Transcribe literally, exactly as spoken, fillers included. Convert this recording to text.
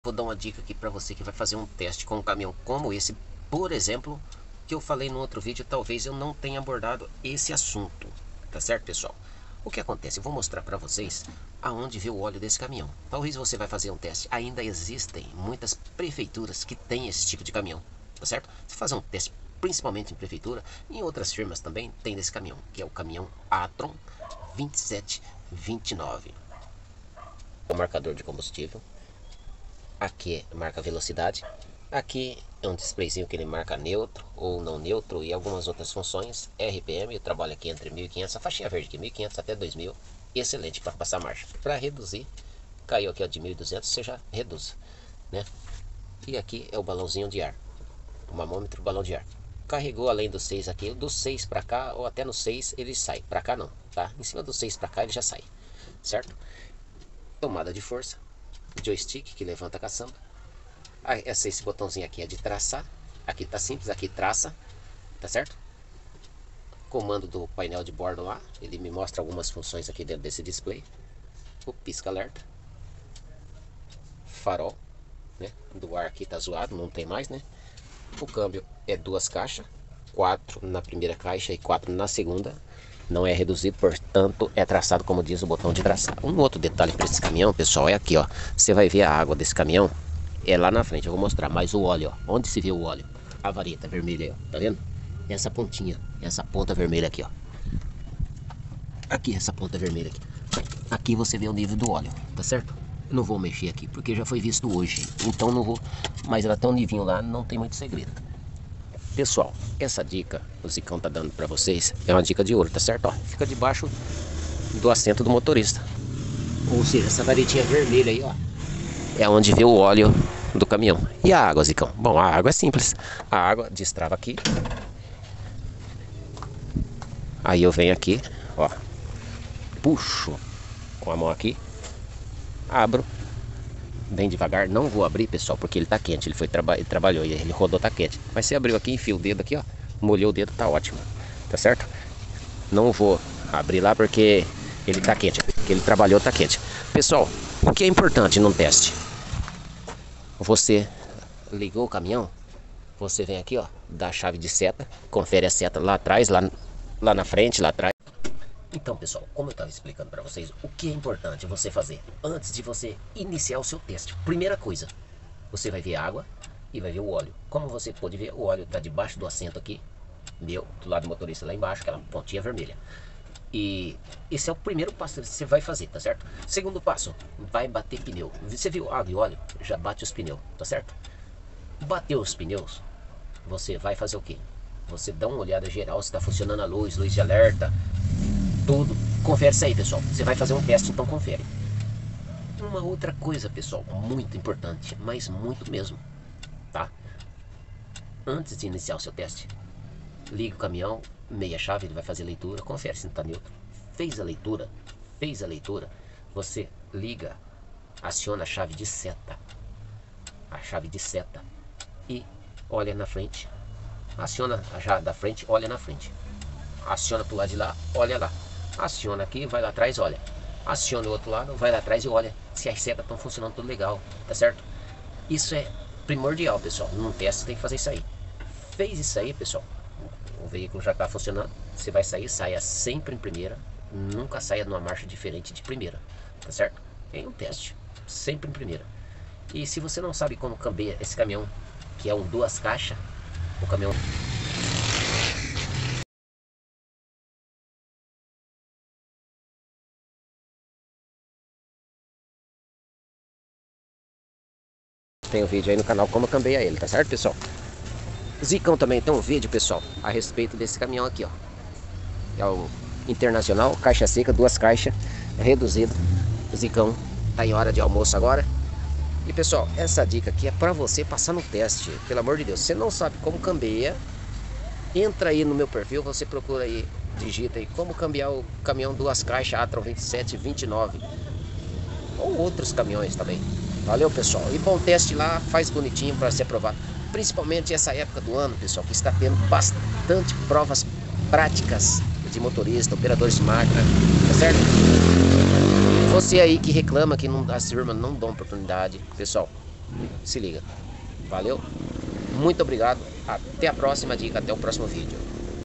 Vou dar uma dica aqui para você que vai fazer um teste com um caminhão como esse, por exemplo, que eu falei no outro vídeo. Talvez eu não tenha abordado esse assunto, tá certo, pessoal? O que acontece? Eu vou mostrar para vocês aonde vê o óleo desse caminhão. Talvez você vai fazer um teste. Ainda existem muitas prefeituras que têm esse tipo de caminhão, tá certo? Você fazer um teste, principalmente em prefeitura, e em outras firmas também tem desse caminhão, que é o caminhão Atron vinte e sete vinte e nove. O marcador de combustível. Aqui marca velocidade. Aqui é um displayzinho que ele marca neutro ou não neutro e algumas outras funções. R P M, eu trabalho aqui entre mil e quinhentos, a faixinha verde aqui, mil e quinhentos até dois mil. Excelente para passar marcha. Para reduzir, caiu aqui ó, de mil e duzentos, você já reduz, né? E aqui é o balãozinho de ar. O mamômetro, balão de ar. Carregou além do seis aqui, do seis para cá ou até no seis ele sai. Para cá não, tá? Em cima do seis para cá ele já sai, certo? Tomada de força. Joystick que levanta a caçamba. Ah, esse, esse botãozinho aqui é de traçar. Aqui tá simples, aqui traça, tá certo? Comando do painel de bordo lá, ele me mostra algumas funções aqui dentro desse display. O pisca-alerta, farol, né? Do ar aqui tá zoado, não tem mais, né? O câmbio é duas caixas, quatro na primeira caixa e quatro na segunda. Não é reduzido, portanto é traçado como diz o botão de traçar. Um outro detalhe para esse caminhão, pessoal, é aqui, ó. Você vai ver a água desse caminhão, é lá na frente, eu vou mostrar. Mas o óleo, ó, onde se vê o óleo? A vareta vermelha aí, ó, tá vendo? Essa pontinha, essa ponta vermelha aqui, ó. Aqui, essa ponta vermelha aqui. Aqui você vê o nível do óleo, tá certo? Eu não vou mexer aqui, porque já foi visto hoje. Então não vou, mas ela tem um nível lá, não tem muito segredo. Pessoal, essa dica o Zicão tá dando para vocês é uma dica de ouro, tá certo? Ó, fica debaixo do assento do motorista. Ou seja, essa varetinha vermelha aí, ó, é onde vê o óleo do caminhão. E a água, Zicão? Bom, a água é simples. A água destrava aqui. Aí eu venho aqui, ó, puxo com a mão aqui, abro. Bem devagar, não vou abrir, pessoal, porque ele tá quente. Ele foi traba ele trabalhou e ele rodou, tá quente. Mas você abriu aqui, enfia o dedo aqui, ó, molhou o dedo, tá ótimo, tá certo? Não vou abrir lá porque ele tá quente, porque ele trabalhou, tá quente. Pessoal, o que é importante num teste? Você ligou o caminhão, você vem aqui, ó, dá a chave de seta, confere a seta lá atrás, lá, lá na frente, lá atrás. Então, pessoal, como eu estava explicando para vocês, o que é importante você fazer antes de você iniciar o seu teste? Primeira coisa, você vai ver a água e vai ver o óleo. Como você pode ver, o óleo está debaixo do assento aqui, meu, do lado do motorista lá embaixo, aquela pontinha vermelha. E esse é o primeiro passo que você vai fazer, tá certo? Segundo passo, vai bater pneu. Você viu água e óleo? Já bate os pneus, tá certo? Bateu os pneus, você vai fazer o quê? Você dá uma olhada geral se está funcionando a luz, luz de alerta, tudo. Confere isso aí, pessoal. Você vai fazer um teste, então confere. Uma outra coisa, pessoal, muito importante, mas muito mesmo, tá? Antes de iniciar o seu teste, liga o caminhão, meia chave, ele vai fazer a leitura, confere se não está neutro. Fez a leitura, fez a leitura, você liga, aciona a chave de seta, a chave de seta e olha na frente. Aciona a chave da frente, olha na frente. Aciona pro lado de lá, olha lá. Aciona aqui, vai lá atrás, olha. Aciona o outro lado, vai lá atrás e olha se as setas estão funcionando tudo legal, tá certo? Isso é primordial, pessoal. Num teste você tem que fazer isso aí. Fez isso aí, pessoal, o veículo já está funcionando. Você vai sair, saia sempre em primeira. Nunca saia numa marcha diferente de primeira, tá certo? Em um teste, sempre em primeira. E se você não sabe como cambiar esse caminhão, que é um duas caixas, o caminhão... Tem um vídeo aí no canal como cambiar ele, tá certo, pessoal? Zicão também tem um vídeo, pessoal, a respeito desse caminhão aqui, ó. É o Internacional, caixa seca, duas caixas, reduzido. Zicão tá em hora de almoço agora. E, pessoal, essa dica aqui é pra você passar no teste, pelo amor de Deus. Se você não sabe como cambiar, entra aí no meu perfil, você procura aí, digita aí como cambiar o caminhão duas caixas Atron vinte e sete vinte e nove. Ou outros caminhões também. Valeu, pessoal. E bom teste lá, faz bonitinho para ser aprovado. Principalmente essa época do ano, pessoal, que está tendo bastante provas práticas de motorista, operadores de máquina, tá certo? Você aí que reclama que não, as firmas não dão oportunidade, pessoal, Se liga. Valeu? Muito obrigado. Até a próxima dica, até o próximo vídeo.